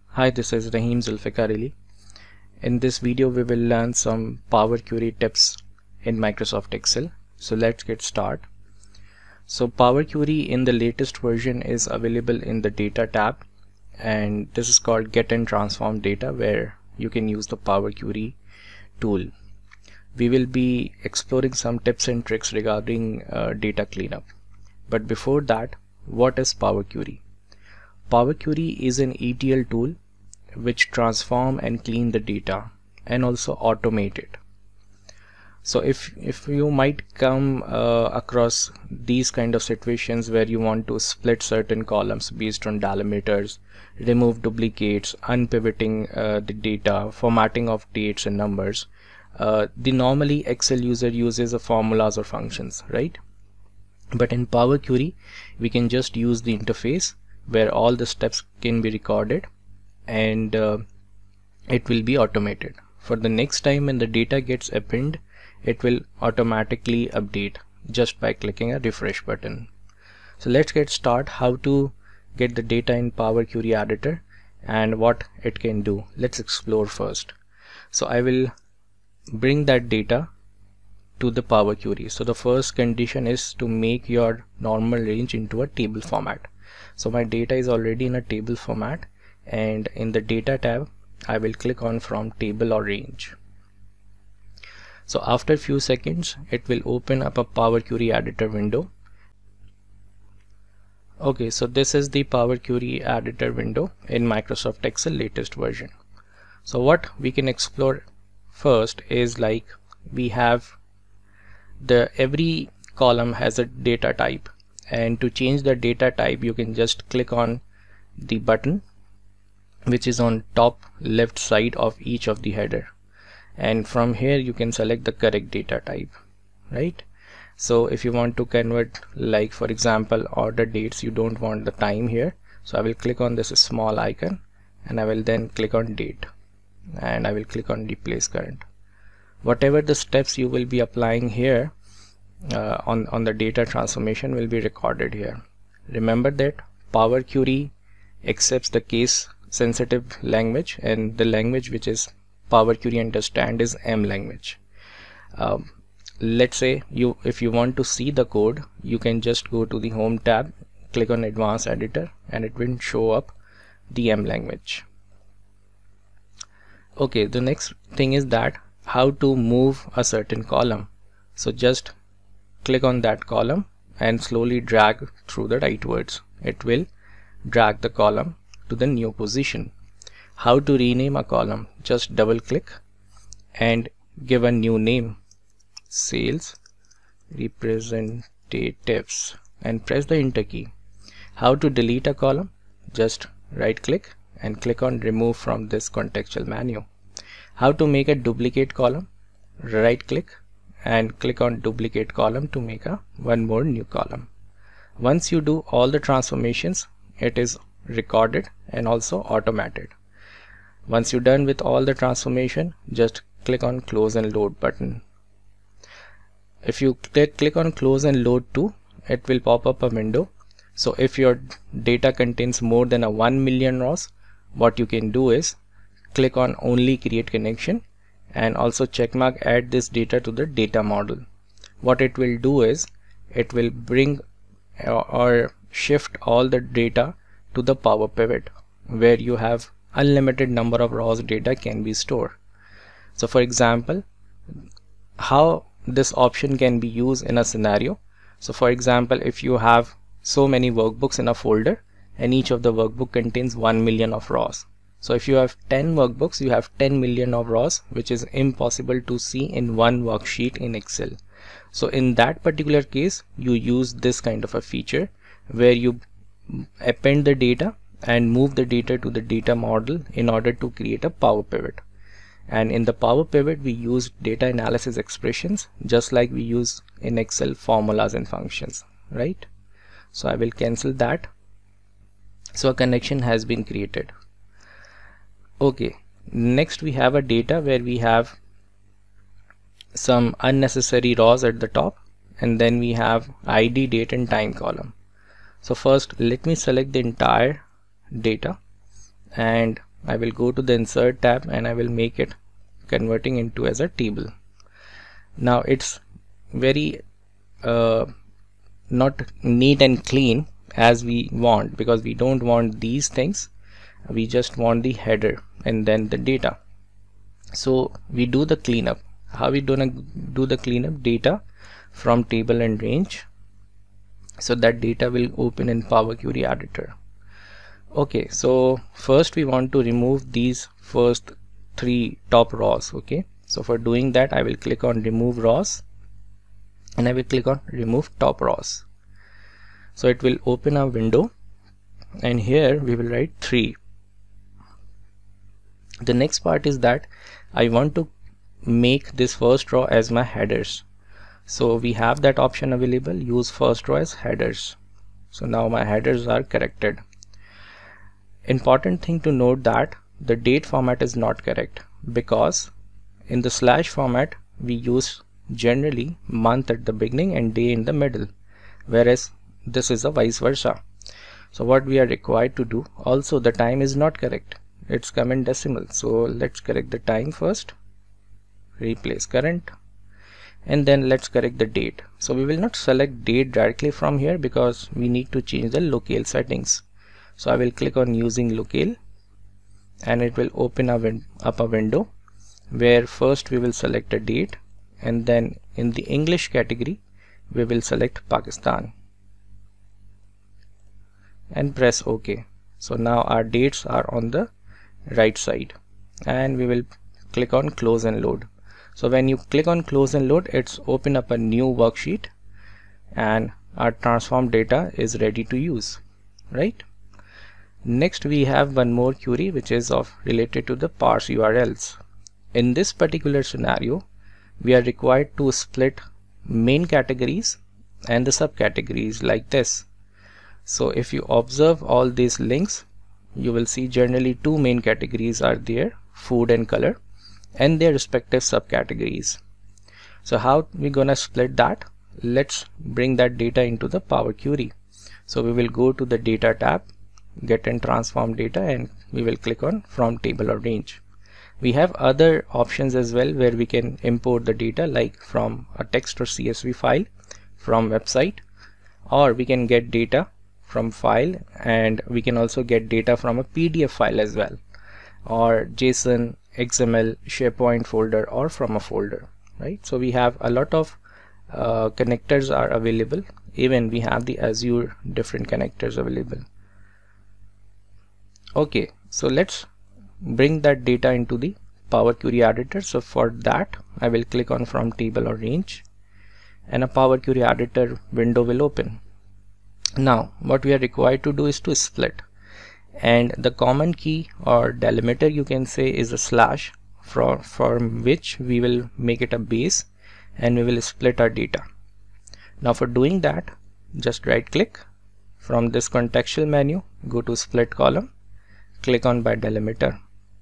Hi, this is Rahim Zulfikar Ali. In this video, we will learn some Power Query tips in Microsoft Excel. So let's get started. So Power Query in the latest version is available in the Data tab, and this is called Get and Transform Data, where you can use the Power Query tool. We will be exploring some tips and tricks regarding data cleanup. But before that, what is Power Query? Power Query is an ETL tool which transform and clean the data and also automate it. So if you might come across these kind of situations where you want to split certain columns based on delimiters, remove duplicates, unpivoting the data, formatting of dates and numbers, the normally Excel user uses formulas or functions, right? But in Power Query we can just use the interface where all the steps can be recorded and it will be automated. For the next time when the data gets appended, it will automatically update just by clicking a refresh button. So let's get started how to get the data in Power Query editor and what it can do. Let's explore first. So I will bring that data to the Power Query. So the first condition is to make your normal range into a table format. So my data is already in a table format, and in the Data tab I will click on from table or range. So after a few seconds it will open up a Power Query editor window. Okay, so this is the Power Query editor window in Microsoft Excel latest version. So what we can explore first is, like, we have every column has a data type, and to change the data type you can just click on the button which is on top left side of each of the header, and from here you can select the correct data type, right? So if you want to convert, like for example order dates, you don't want the time here, so I will click on this small icon and I will then click on date and I will click on replace current. Whatever the steps you will be applying here on the data transformation will be recorded here. Remember that Power Query accepts the case sensitive language, and the language which is Power Query understand is M language. Let's say if you want to see the code, you can just go to the Home tab, click on Advanced Editor, and it will show up the M language. Okay, the next thing is that how to move a certain column. So just click on that column and slowly drag through the rightwards. It will drag the column to the new position. How to rename a column? Just double click and give a new name, sales representatives, and press the enter key. How to delete a column? Just right click and click on remove from this contextual menu. How to make a duplicate column? Right click and click on duplicate column to make one more new column. Once you do all the transformations, it is recorded and also automated. Once you're done with all the transformation, just click on close and load button. If you click on close and load too, it will pop up a window. So if your data contains more than 1 million rows, what you can do is click on only create connection and also checkmark add this data to the data model. What it will do is it will bring or shift all the data to the Power Pivot, where you have unlimited number of rows data can be stored. So for example, how this option can be used in a scenario. So for example, if you have so many workbooks in a folder and each of the workbook contains 1 million of rows. So if you have 10 workbooks, you have 10 million of rows, which is impossible to see in one worksheet in Excel. So in that particular case, you use this kind of a feature where you append the data and move the data to the data model in order to create a Power Pivot. And in the Power Pivot we use data analysis expressions just like we use in Excel formulas and functions, right? So I will cancel that. So a connection has been created. Okay, next we have a data where we have some unnecessary rows at the top, and then we have ID, date and time column. So first let me select the entire data and I will go to the insert tab and I will make it converting into as a table. Now it's very not neat and clean as we want, because we don't want these things. We just want the header and then the data. So we do the cleanup. How we gonna do the cleanup? Data from table and range. So that data will open in Power Query Editor. Okay, so first we want to remove these first 3 top rows. Okay, so for doing that I will click on remove rows and I will click on remove top rows. So it will open a window and here we will write 3. The next part is that I want to make this first row as my headers. So we have that option available, use first row as headers. So now my headers are corrected. Important thing to note that the date format is not correct, because in the slash format we use generally month at the beginning and day in the middle, whereas this is a vice versa. So what we are required to do, also the time is not correct, it's come in decimal. So let's correct the time first, replace current, and then let's correct the date. So we will not select date directly from here because we need to change the locale settings. So I will click on using locale and it will open up a window where first we will select a date and then in the English category we will select Pakistan and press OK. So now our dates are on the right side and we will click on close and load. So when you click on close and load, it's open up a new worksheet and our transform data is ready to use, right? Next we have one more query which is related to the parse URLs. In this particular scenario we are required to split main categories and the subcategories like this. So if you observe all these links, you will see generally 2 main categories are there, food and color, and their respective subcategories. So how we gonna split that? Let's bring that data into the Power Query. So we will go to the data tab, get and transform data, and we will click on from table or range. We have other options as well where we can import the data, like from a text or CSV file, from website, or we can get data from file, and we can also get data from a PDF file as well, or JSON, XML, SharePoint folder, or from a folder, right? So we have a lot of connectors are available. Even we have the Azure different connectors available. Okay, so let's bring that data into the Power Query Editor. So for that I will click on from table or range and a Power Query Editor window will open. Now what we are required to do is to split, and the common key or delimiter you can say is a slash, from which we will make it a base and we will split our data. Now for doing that, just right click from this contextual menu, go to split column, click on by delimiter.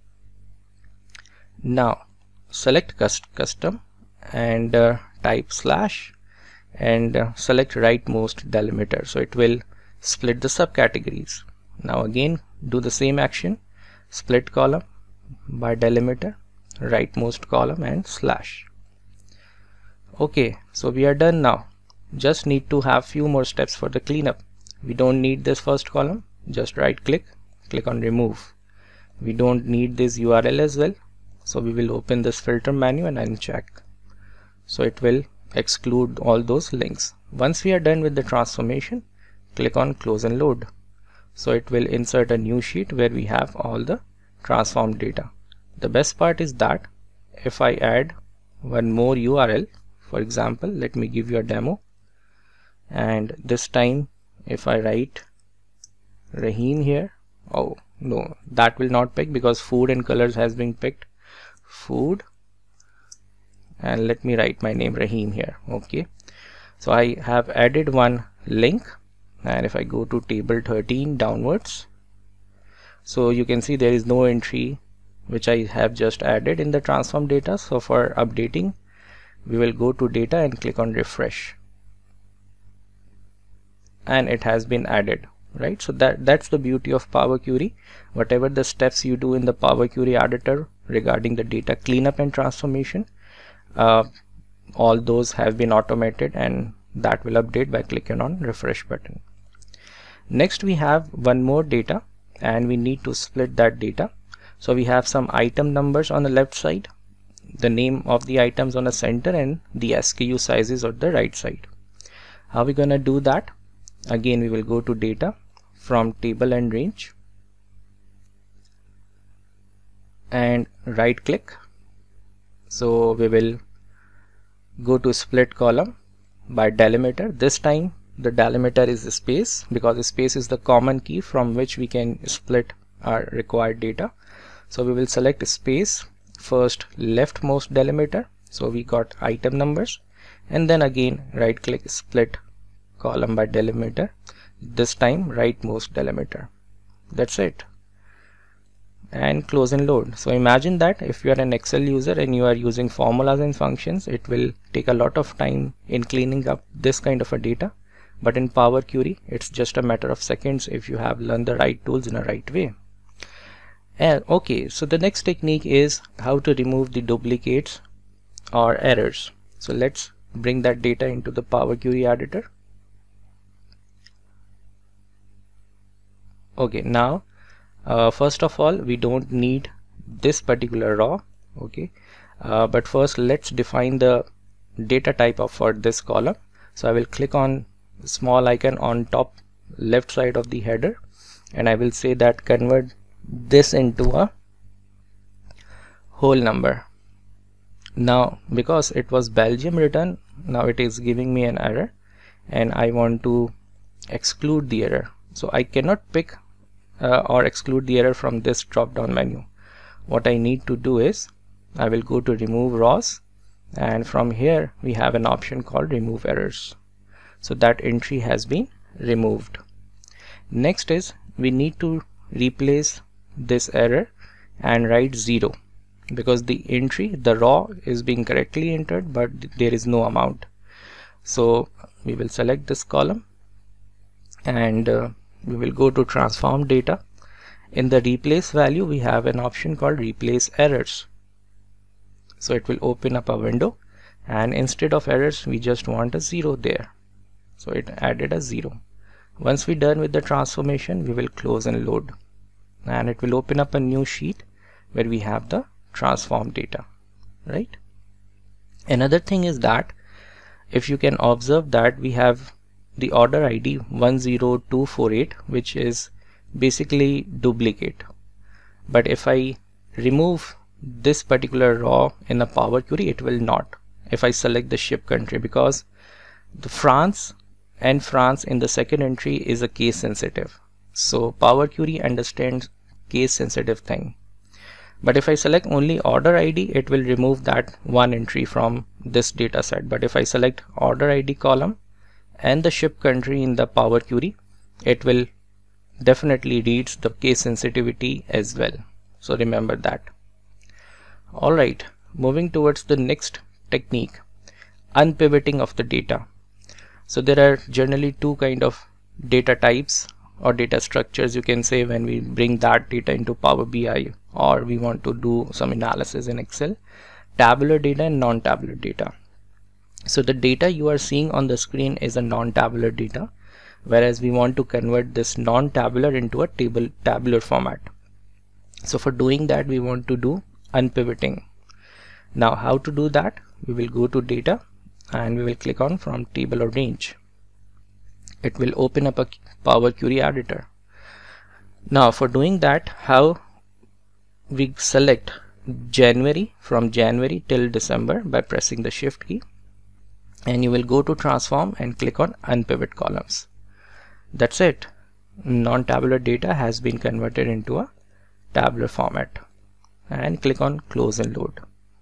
Now select custom and type slash and select rightmost delimiter, so it will split the subcategories. Now again do the same action, split column by delimiter, rightmost column and slash. Okay, so we are done now. Just need to have few more steps for the cleanup. We don't need this first column, just right click, click on remove. We don't need this URL as well, so we will open this filter menu and uncheck. So it will exclude all those links. Once we are done with the transformation, click on close and load. So it will insert a new sheet where we have all the transformed data. The best part is that if I add one more URL, for example, let me give you a demo, and this time if I write Rahim here, oh no, that will not pick because food and colors has been picked, food, and let me write my name Rahim here. Okay, so I have added one link, and if I go to table 13 downwards, so you can see there is no entry which I have just added in the transform data. So for updating, we will go to data and click on refresh, and it has been added. right? So that's the beauty of Power Query. Whatever the steps you do in the Power Query editor regarding the data cleanup and transformation, all those have been automated, and that will update by clicking on refresh button. Next we have one more data, and we need to split that data. So we have some item numbers on the left side, the name of the items on the center, and the SKU sizes on the right side. How are we gonna do that? Again, we will go to data from table and range and right click. So we will go to split column by delimiter. This time the delimiter is space, because space is the common key from which we can split our required data. So we will select space, first leftmost delimiter, so we got item numbers, and then again right click, split column by delimiter, this time rightmost delimiter. That's it, and close and load. So imagine that if you are an Excel user and you are using formulas and functions, it will take a lot of time in cleaning up this kind of a data, but in Power Query it's just a matter of seconds if you have learned the right tools in a right way. And okay, so the next technique is how to remove the duplicates or errors. So let's bring that data into the Power Query editor. Okay, now first of all, we don't need this particular row, okay, but first let's define the data type for this column. So I will click on small icon on top left side of the header, and I will say that convert this into a whole number. Now because it was Belgium written, now it is giving me an error, and I want to exclude the error. So I cannot pick or exclude the error from this drop down menu. What I need to do is I will go to remove rows, and from here we have an option called remove errors. So that entry has been removed. Next is we need to replace this error and write 0, because the entry, the raw, is being correctly entered but there is no amount. So we will select this column, and we will go to transform data. In the replace value we have an option called replace errors. So it will open up a window, and instead of errors we just want a 0 there. So it added a 0. Once we're done with the transformation, we will close and load, and it will open up a new sheet where we have the transform data, right? Another thing is that if you can observe that we have the order ID 10248, which is basically duplicate. But if I remove this particular row in a Power Query, it will not. If I select the ship country, because the France in the second entry is a case sensitive, so Power Query understands case sensitive thing. But if I select only order ID, it will remove that one entry from this data set. But if I select order ID column and the ship country in the Power Query, it will definitely reads the case sensitivity as well. So remember that. Alright, moving towards the next technique, unpivoting of the data. So there are generally two kind of data types or data structures, you can say, when we bring that data into Power BI or we want to do some analysis in Excel: tabular data and non-tabular data. So the data you are seeing on the screen is a non-tabular data, whereas we want to convert this non-tabular into a tabular format. So for doing that we want to do unpivoting. Now how to do that? We will go to data and we will click on from table or range. It will open up a Power Query editor. Now for doing that, how we select January, from January till December by pressing the shift key, and you will go to transform and click on unpivot columns. That's it. Non-tabular data has been converted into a tabular format, and click on close and load.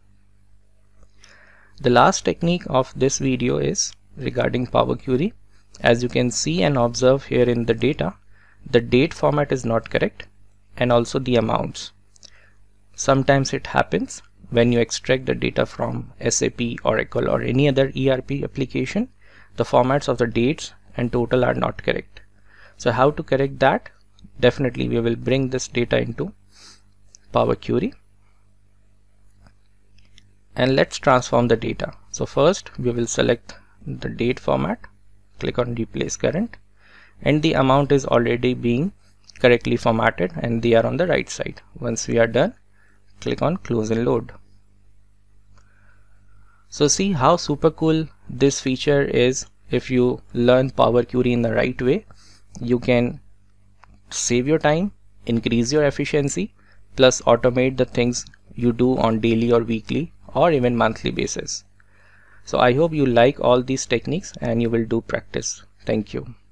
The last technique of this video is regarding Power Query. As you can see and observe here in the data, the date format is not correct, and also the amounts. Sometimes it happens when you extract the data from SAP, Oracle or any other ERP application, the formats of the dates and total are not correct. So how to correct that? Definitely we will bring this data into Power Query and let's transform the data. So first we will select the date format, click on replace current, and the amount is already being correctly formatted and they are on the right side. Once we are done, click on close and load. So see how super cool this feature is. If you learn Power Query in the right way, you can save your time, increase your efficiency, plus automate the things you do on daily or weekly or even monthly basis. So I hope you like all these techniques and you will do practice. Thank you.